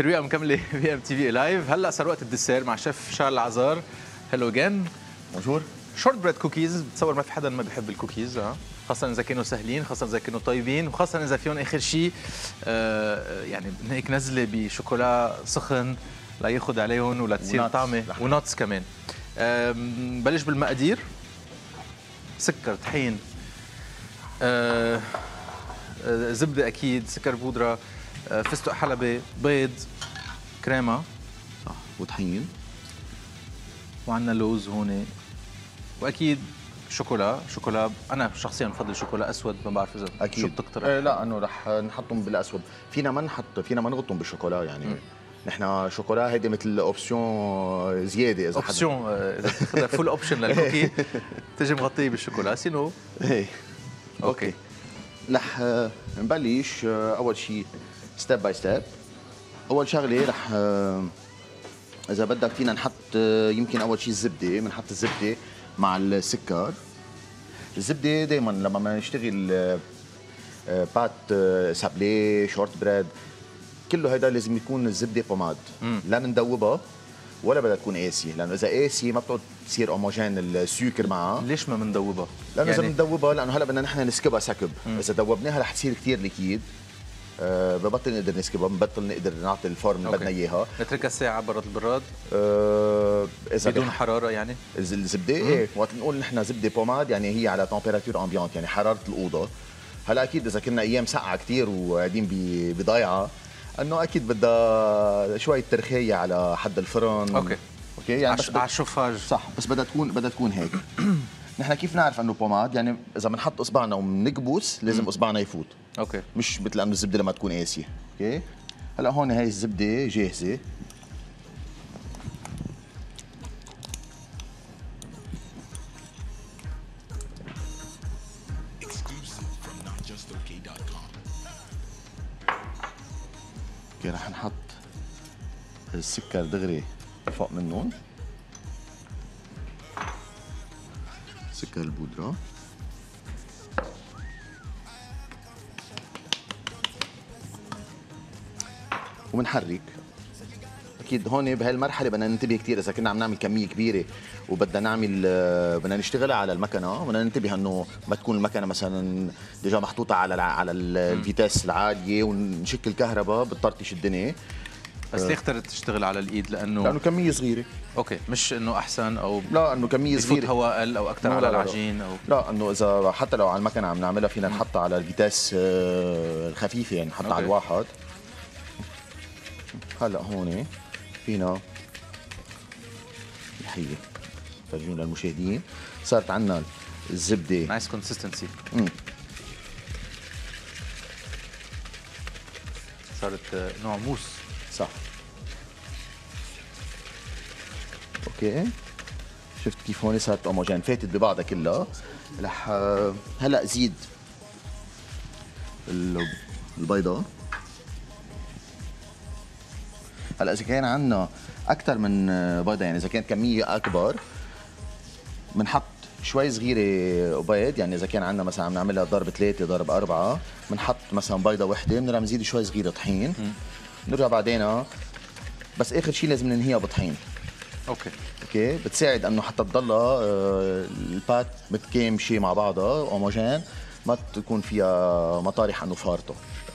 ترويقه مكمله في ام تي في لايف. هلا صار وقت الديسير مع شيف شارل العزار. هلو اجين. بونجور. شورت بريد كوكيز، بتصور ما في حدا ما بيحب الكوكيز، خاصة إذا كانوا سهلين، خاصة إذا كانوا طيبين، وخاصة إذا فيهم آخر شيء يعني هيك نزلة بشوكولا سخن لياخذ عليهم ولتصير طعمة وناتس كمان. بلش بالمقادير. سكر، طحين، زبدة أكيد، سكر بودرة، فستق حلبي، بيض، كريمة، صح، وطحين، وعندنا لوز هون، واكيد شوكولا. انا شخصيا بفضل شوكولا اسود، ما بعرف اذا أكيد. شو بتقترح. لا، انه رح نحطهم بالاسود. فينا ما نغطهم بالشوكولا يعني. نحن شوكولا هيدي مثل اوبسيون زياده، اذا اوبسيون اذا بتاخذها فول اوبشن للكوكي تجي مغطيه بالشوكولا سينو. ايه اوكي. رح نبلش اول شيء ستيب باي ستيب. اول شغله رح اذا بدك فينا نحط يمكن اول شيء الزبده. بنحط الزبده مع السكر. الزبده دائما لما بدنا نشتغل بات سابلي شورت بريد كله هيدا لازم يكون الزبده بوماد. لا بندوبها ولا بدها تكون قاسيه، لانه اذا قاسيه ما بتقعد تصير هوموجين السكر معها. ليش ما بندوبها؟ لانه يعني اذا بندوبها، لانه هلا بدنا نحن نسكبها سكب. اذا دوبناها رح تصير كثير ليكيد، ببطل نقدر نسكبها، بنبطل نقدر نعطي الفورم اللي بدنا اياها. نتركها ساعه برا البراد اذا بدون حراره يعني. الزبده ايه، وقت نقول نحن زبده بوماد يعني هي على تمبيراتور امبيانت، يعني حراره الاوضه. هلا اكيد اذا كنا ايام ساقعه كثير وقاعدين بضيعه، انه اكيد بدها شويه ترخيه على حد الفرن. اوكي يعني على الشفاج. صح، بس بدها تكون هيك. نحن كيف نعرف انه بوماد؟ يعني اذا بنحط اصبعنا وبنكبس لازم اصبعنا يفوت. اوكي. مش مثل انه الزبده لما تكون قاسيه. اوكي. هلا هون هاي الزبده جاهزه. اوكي، رح نحط السكر دغري فوق منهم، سكر البودرة، وبنحرك. اكيد هون بهالمرحله بدنا ننتبه كثير. اذا كنا عم نعمل كميه كبيره وبدنا بدنا نشتغلها على المكنه، بدنا ننتبه انه ما تكون المكنه مثلا ديجا محطوطه على الفيتاس العاليه ونشكل كهرباء بتطرطش الدنيا. بس ليه اخترت تشتغل على الايد؟ لانه كميه صغيره. اوكي، مش انه احسن او لا، انه كميه صغيره بفوت هواء اقل او اكثر على العجين او لا، انه اذا حتى لو على المكنه عم نعملها فينا نحطها على الفيتاس الخفيفه، يعني نحطها على الواحد. هلا هون فينا الحيه فرجون للمشاهدين. صارت عندنا الزبده نايس كونسيستنسي. صارت نوع موس. صح. اوكي، شفت كيف هون صارت هوموجين، فاتت ببعضها كلها. رح هلا زيد البيضه. هلا اذا كان عندنا اكثر من بيضه، يعني اذا كانت كميه اكبر بنحط شوي صغيره بيض. يعني اذا كان عندنا مثلا عم نعملها ضرب 3 ضرب 4 بنحط مثلا بيضه وحده، بنرجع نزيد شوي صغيره طحين، نرجع بعدين. بس اخر شيء لازم ننهيها بطحين. اوكي بتساعد انه حتى تضلها البات متكامشه مع بعضها هوموجين، ما تكون فيها مطارح انه فارطه.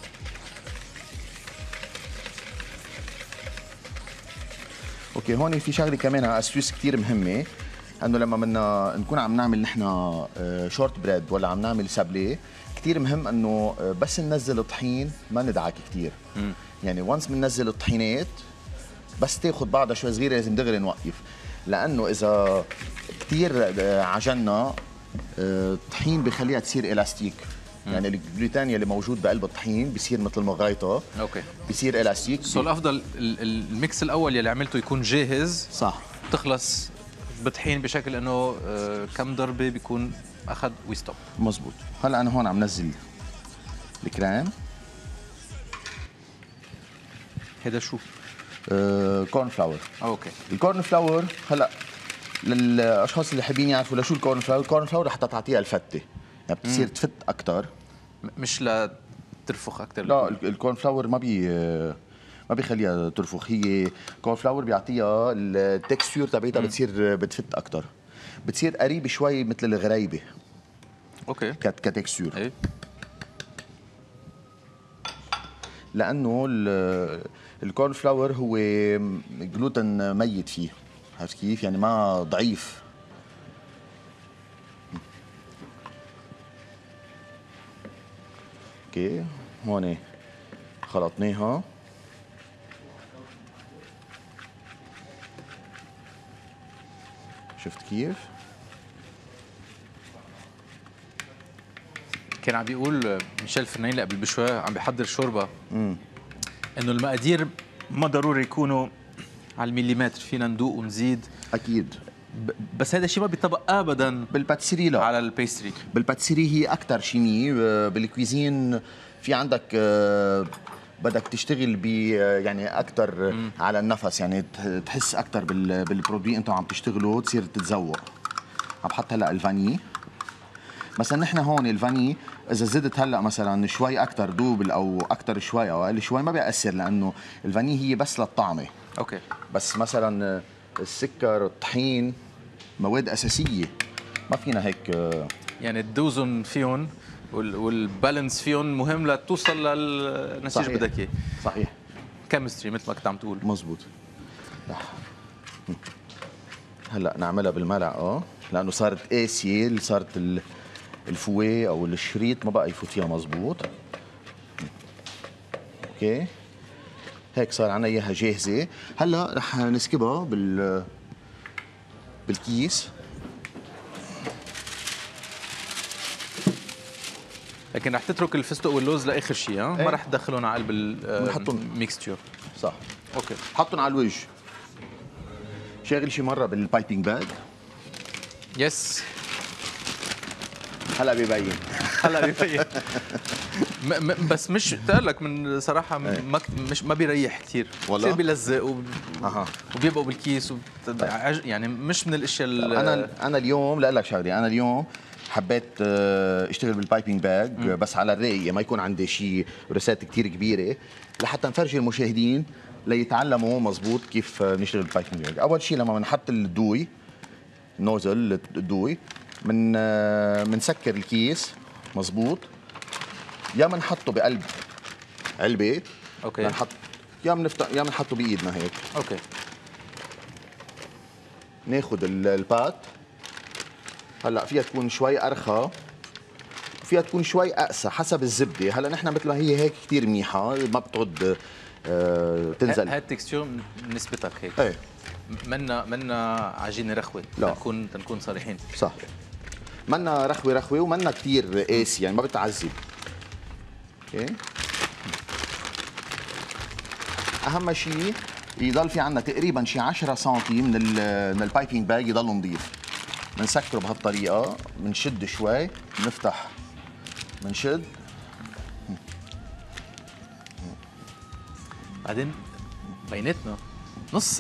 اوكي، هون في شغله كمان اسيوس كثير مهمه، انه لما بدنا نكون عم نعمل نحن شورت بريد ولا عم نعمل سابلي، كثير مهم انه بس ننزل الطحين ما ندعك كثير. يعني وانس بننزل الطحينات بس تاخذ بعضها شوي صغيره لازم دغري نوقف، لانه اذا كثير عجنا الطحين بخليها تصير الاستيك. يعني الجلوتين اللي موجود بقلب الطحين بصير مثل المغايطه. اوكي، بصير الاستيك. الافضل الميكس الاول يلي عملته يكون جاهز. صح، تخلص بطحين بشكل انه كم ضربه بيكون اخذ ويستوب. مزبوط. هلا انا هون عم نزل الكريم. هذا شو؟ كورن فلاور. اوكي. الكورن فلاور هلا للاشخاص اللي حابين يعرفوا لشو الكورن فلاور. الكورن فلاور حتى تعطيها الفته، يعني بتصير تفت اكثر، مش لترفخ اكثر. لا، الكورن فلاور ما بيخليها ترفخ. هي كورن فلاور بيعطيها التكستيور تبعتها بتصير بتفت اكثر، بتصير قريبه شوي مثل الغريبه. اوكي كتكستيور. ايه لانه الكورن فلاور هو جلوتين ميت فيه، عرفت كيف؟ يعني ما ضعيف. اوكي هون خلطناها. شفت كيف؟ كان عم بيقول ميشيل الفنان اللي قبل بشوي عم بيحضر شوربه انه المقادير ما ضروري يكونوا على المليمتر، فينا ندوق ونزيد اكيد. بس هذا الشيء ما بيطبق ابدا بالباتسيري لا، على البيستري. بالباتسيري هي اكثر شيمي. بالكويزين في عندك بدك تشتغل ب يعني اكثر على النفس، يعني تحس اكثر بالبرودوي انتم عم تشتغلوا، تصير تتذوق. عم بحط هلا الفاني مثلا. نحن هون الفاني اذا زدت هلا مثلا شوي اكثر دوبل او اكثر شوي او اقل شوي ما بيأثر، لانه الفاني هي بس للطعمه. اوكي. بس مثلا السكر الطحين مواد اساسيه ما فينا هيك يعني الدوزن فيهم والبالانس فيهم مهم لتوصل للنتيجه اللي بدك اياه. صحيح. كيمستري مثل ما كنت عم تقول. مزبوط. هلا نعملها بالملعقه لانه صارت قاسيه، صارت الفويه او الشريط ما بقى يفوت فيها مزبوط. اوكي هيك صار عنا اياها جاهزه. هلا رح نسكبها بالكيس. لكن رح تترك الفستق واللوز لاخر شيء، ها؟ ما رح تدخلهم على قلب الميكستشر. صح. اوكي. حطهم على الوجه. شاغل شي مره بالبايبنج باج. يس. هلا بيبين. هلا بيبين. بس مش تقول لك من صراحه ما بيريح كثير، والله بيلزق وبيبقوا بالكيس يعني مش من الاشياء انا اليوم لا لك شغله. انا اليوم حبيت اشتغل بالبايبنج باج بس على الرايق، ما يكون عندي شيء رسات كثير كبيره، لحتى نفرجي المشاهدين ليتعلموا مزبوط كيف نشتغل بالبايبنج باج. اول شيء لما بنحط الدوي نوزل الدوي منسكر الكيس مزبوط، يا بنحطه بقلب علبه. اوكي. بنحط يا بنفتح يا بنحطه بايدنا هيك. اوكي. ناخذ البات. هلا فيها تكون شوي ارخى، فيها تكون شوي اقسى حسب الزبده. هلا نحن مثل ما هي هيك كثير منيحه، ما بتقعد تنزل. هاي التكستشر نسبتك هيك. ايه منا عجينه رخوه. لا. تنكون صريحين. صح. منا رخوه ومنا كثير قاسي، يعني ما بتعذب. اوكي. اهم شيء يضل في عندنا تقريبا شي 10 سم من البايبنج باج يضل نظيف. بنسكره بهالطريقه، بنشد شوي، بنفتح، بنشد. بعدين بيناتنا نص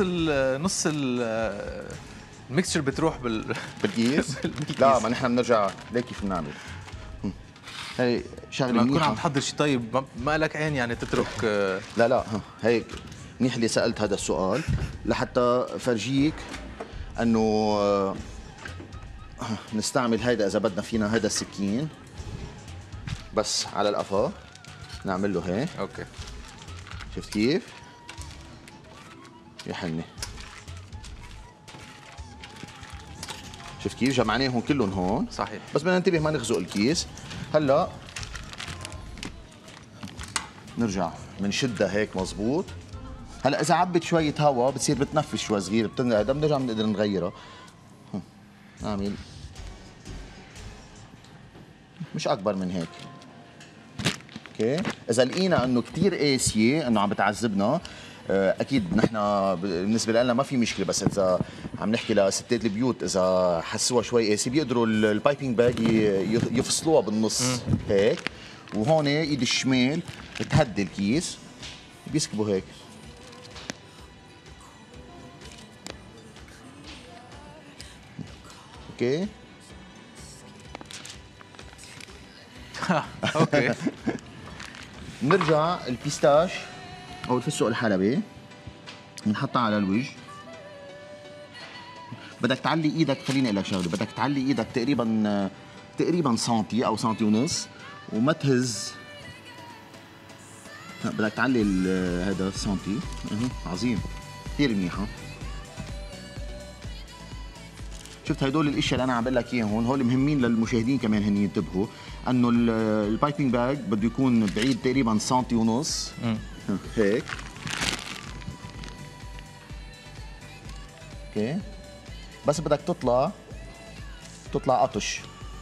الميكستشر بتروح بالكيس. لا ما نحن بنرجع ليك كيف بنعمل. هي شغله لما منيحه. تكون عم تحضر شيء طيب ما لك عين يعني تترك. لا هيك منيح اللي سالت هذا السؤال لحتى فرجيك انه نستعمل هيدا اذا بدنا فينا هيدا السكين بس على القفا نعمل له هيك. اوكي. شفت كيف؟ يا حني شفت كيف؟ جمعناهم كلهم هون. صحيح. بس بدنا ننتبه ما نخزق الكيس. هلا نرجع بنشدها هيك مزبوط. هلا اذا عبت شويه هواء بتصير بتنفس شوي صغير، بتنقعد بنرجع بنقدر نغيرها. نعمل مش اكبر من هيك. اوكي. اذا لقينا انه كثير قاسيه انه عم بتعذبنا اكيد نحن بالنسبه لنا ما في مشكله، بس اذا عم نحكي لستات البيوت اذا حسوها شوي قاسيه بيقدروا البايبنج باج يفصلوها بالنص هيك، وهون ايد الشمال تهدي الكيس بيسكبوا هيك. اوكي. اوكي. نرجع البيستاش او الفستق الحلبي بنحطها على الوجه. بدك تعلي ايدك، خليني اقول لك شغله، بدك تعلي ايدك تقريبا سنتي او سنتي ونص وما تهز. بدك تعلي هذا السنتي. عظيم، كثير منيحه. شفت هدول الاشياء اللي انا عم بقول لك اياهم، هول مهمين للمشاهدين كمان هن ينتبهوا انه البايبنج باج بده يكون بعيد تقريبا سنتي ونص هيك. اوكي، بس بدك تطلع قطش.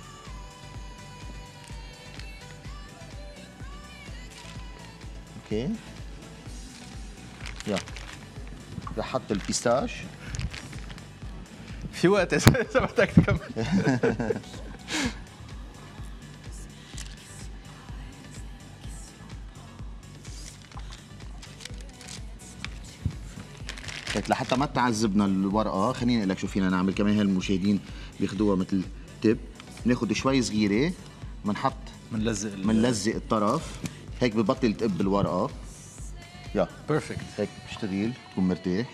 اوكي، يلا رح حط البيستاش. في وقت اذا بدك تكمل. هيك لحتى ما تعذبنا الورقه، خليني اقول لك شو فينا نعمل كمان. هالمشاهدين بياخذوها مثل تب، بناخذ شوي صغيره بنحط بنلزق الطرف هيك ببطل تقب الورقه. يا بيرفكت، هيك بتشتغل تكون مرتاح.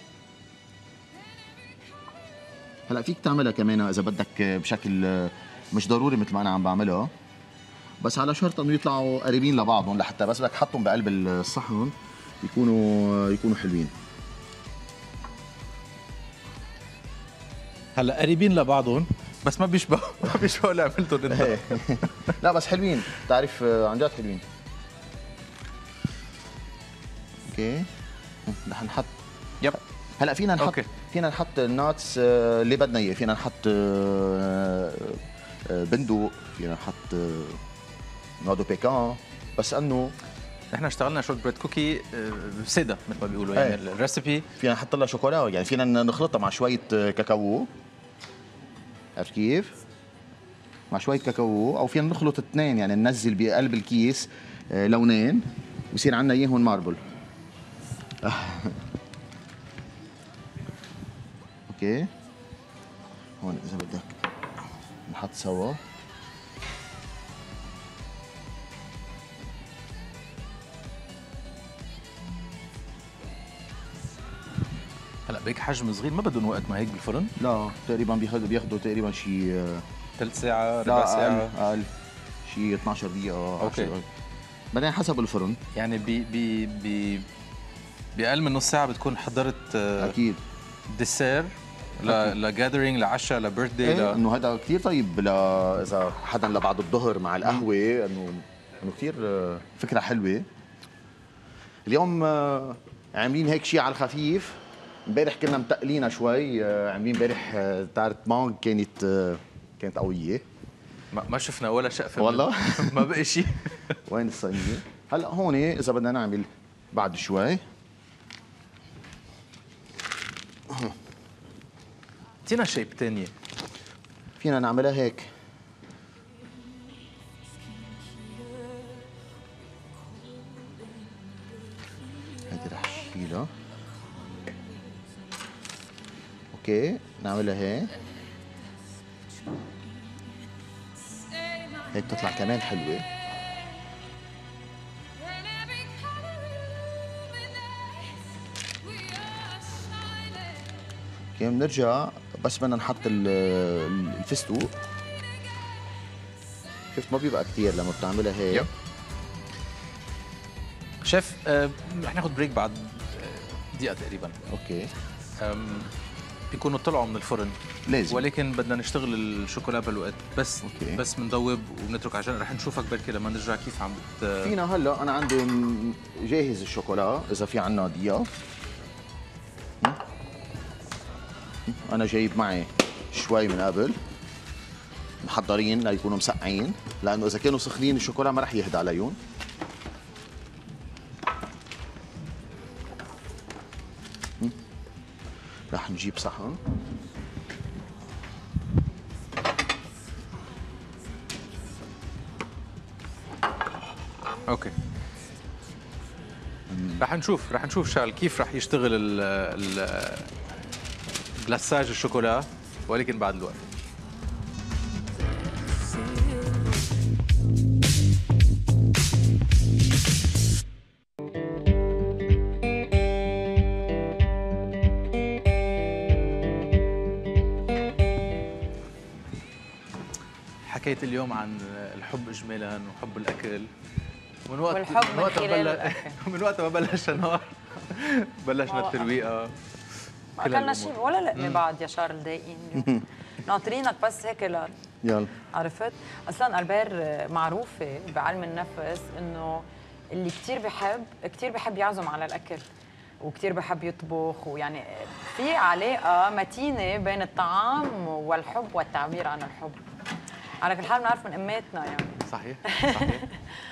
هلا فيك تعملها كمان اذا بدك بشكل مش ضروري مثل ما انا عم بعملها، بس على شرط انه يطلعوا قريبين لبعضهم، لحتى بس بدك تحطهم بقلب الصحن يكونوا حلوين. هلا قريبين لبعضهم بس ما بيشبهوا اللي عملتهم انت. لا بس حلوين، بتعرف عن جد حلوين. اوكي، رح نحط. يب، هلا فينا نحط الناتس اللي بدنا اياه. فينا نحط بندق، فينا نحط نودو بيكان، بس انه نحن اشتغلنا شورت بريد كوكي ساده مثل ما بيقولوا، يعني الريسبي فينا نحط لها شوكولا، يعني فينا نخلطها مع شويه كاكاو، عرفت كيف؟ مع شويه كاكاو، او فينا نخلط اثنين، يعني ننزل بقلب الكيس لونين ويصير عندنا اياهم ماربل. اوكي، هون اذا بدك نحط سوا. هلا بهيك حجم صغير ما بدهم وقت ما هيك بالفرن؟ لا تقريبا بياخذوا تقريبا شيء ثلث ساعة، ربع ساعة، اقل شيء 12 دقيقة. اوكي، بعدين حسب الفرن، يعني بأقل من نص ساعة بتكون حضرت اكيد ديسير لجاذرينج، لعشاء، لبيرث داي. انه هذا كثير طيب اذا حدا لبعد الظهر مع القهوة، انه كثير فكرة حلوة. اليوم عاملين هيك شيء على الخفيف. امبارح كنا متقلينا شوي، عاملين امبارح تارت مانج كانت قوية. ما شفنا ولا شقفة والله. ما بقي شيء. وين الصينية؟ هلا هون إذا بدنا نعمل بعد شوي، اعطينا شيب ثانية. فينا نعملها هيك. هيدي رح نشيلها. اوكي، نعملها هيك. هيك بتطلع كمان حلوة. اوكي، بنرجع بس بدنا نحط الفستق. شفت ما بيبقى كثير لما بتعملها هيك. شيف، رح ناخذ بريك بعد دقيقة تقريبا. اوكي، بيكونوا طلعوا من الفرن لازم، ولكن بدنا نشتغل الشوكولا بالوقت. بس أوكي. بس بنذوب وبنترك عشان رح نشوفك بركي لما نرجع كيف عم فينا هلا انا عندي جاهز الشوكولا. اذا في عنا دقيقة، انا جايب معي شوي من قبل محضرين ليكونوا مسقعين، لانه اذا كانوا سخنين الشوكولا ما رح يهدى عليهم. رح نجيب صحن. اوكي، رح نشوف شغل كيف رح يشتغل الجلاساج الشوكولا، ولكن بعد الوقت. حكيت اليوم عن الحب اجمالا وحب الاكل والحب من خلال الاكل. من وقت ما بلش النهار بلشنا الترويقه. ما اكلنا شيء ولا لقمه بعد يا شارل، دايقين اليوم. ناطرينك بس هيك يلا. عرفت؟ اصلا البير معروفه بعلم النفس انه اللي كثير بحب يعزم على الاكل وكثير بحب يطبخ، ويعني في علاقه متينه بين الطعام والحب والتعبير عن الحب. على كل حال بنعرف من اماتنا يعني. صحيح صحيح.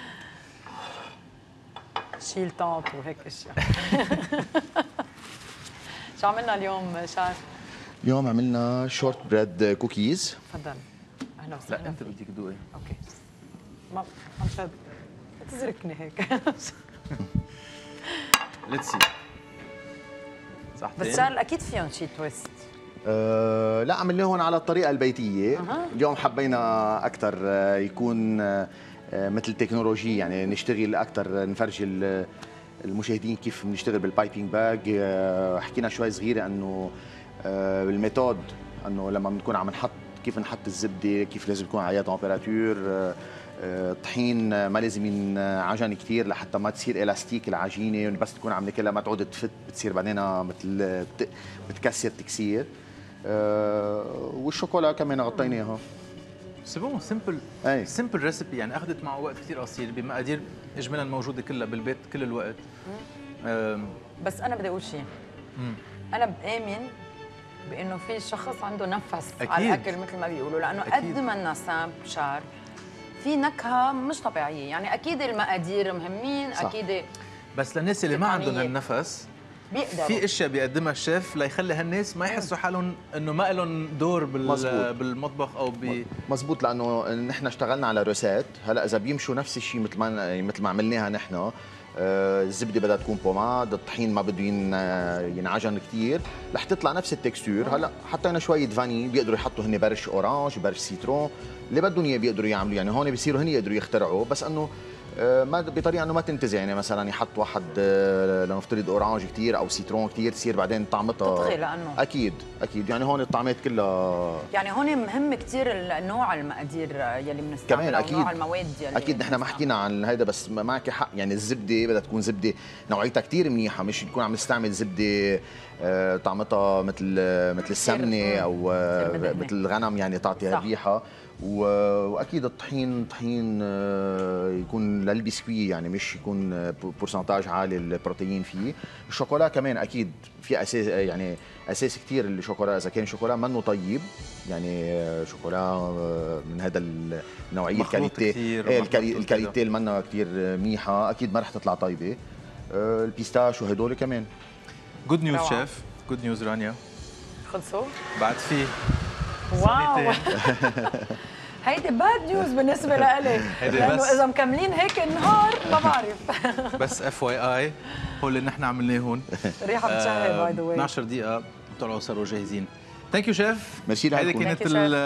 شيل طانط وهيك اشياء. شو عملنا اليوم شار؟ اليوم عملنا شورت بريد كوكيز. تفضل. اهلا وسهلا. لا انت بدك تدوقي. اوكي. ما عم شد تزركني هيك. ليتس سي. بس شارل اكيد فيهم شي تويست. لا عملناهم على الطريقه البيتيه. اليوم حبينا اكثر يكون مثل تكنولوجي، يعني نشتغل اكثر، نفرجي المشاهدين كيف بنشتغل بالبايبينج باج. حكينا شوي صغيره انه الميثود، انه لما بنكون عم نحط كيف نحط الزبده، كيف لازم يكون عليها تمبيراتور. الطحين ما لازم ينعجن كثير لحتى ما تصير الاستيك العجينه، بس تكون عم ناكلها ما تعود تفت، بتصير بعدين مثل بتكسر تكسير. والشوكولا كمان غطيناها. سي بون سمبل. سمبل ريسيبي، يعني اخذت معه وقت كثير قصير بمقادير اجمالا موجوده كلها بالبيت كل الوقت. بس انا بدي اقول شيء. انا بآمن بانه في شخص عنده نفس أكيد. على الاكل مثل ما بيقولوا، لانه قد ما النسام شار في نكهه مش طبيعيه، يعني اكيد المقادير مهمين. صح. اكيد، بس للناس اللي ما عندهم النفس بيقدروا في اشياء بيقدمها الشيف ليخلي هالناس ما يحسوا حالهم انه ما لهم دور بالمطبخ او مزبوط. لانه نحن اشتغلنا على روسات. هلا اذا بيمشوا نفس الشيء مثل ما عملناها نحن، الزبده بدها تكون بوماد، الطحين ما بده ينعجن كثير رح تطلع نفس التكستور. هلا حطينا شويه فاني، بيقدروا يحطوا هن برش اورانج، برش سيترون، اللي بدهم اياه بيقدروا يعملوا. يعني هون بيصيروا هن يقدروا يخترعوا، بس انه ما بطريقه انه ما تنتزع. يعني مثلا يحط واحد لنفترض اورانج كثير او سيترون كثير، تصير بعدين طعمتها تطغي. لانه اكيد يعني هون الطعمات كلها، يعني هون مهم كثير نوع المقادير يلي بنستعملها كمان اكيد، نوع المواد يلي اكيد. نحن ما حكينا عن هيدا، بس معك حق. يعني الزبده بدها تكون زبده نوعيتها كثير منيحه، مش نكون عم نستعمل زبده طعمتها مثل السمنه او مثل الغنم، يعني تعطي هالريحه. واكيد الطحين يكون للبسكوي، يعني مش يكون بورسنتاج عالي البروتين فيه. الشوكولا كمان اكيد في اساس، يعني اساس كثير الشوكولا. اذا كان شوكولا منه طيب، يعني شوكولا من هذا النوعيه، الكاليتي اللي منها كثير منيحه، اكيد ما رح تطلع طيبه. البيستاش وهدول كمان. جود نيوز شيف، جود نيوز رانيا. خلصوا بعد فيه واو. هيدي باد نيوز بالنسبه لإلي، لانه اذا مكملين هيك النهار ما بعرف. بس اف واي اي هو اللي نحن عملناهم. ريحه بتشهي باي ذا واي. 12 دقيقه طلعوا صاروا جاهزين. ثانك يو شيف. ميرسي لكم. هيدي كانت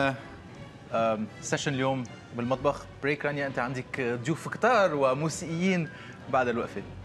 السيشن اليوم بالمطبخ. بريك رانيا، انت عندك ضيوف كتار وموسيقيين بعد الوقفه.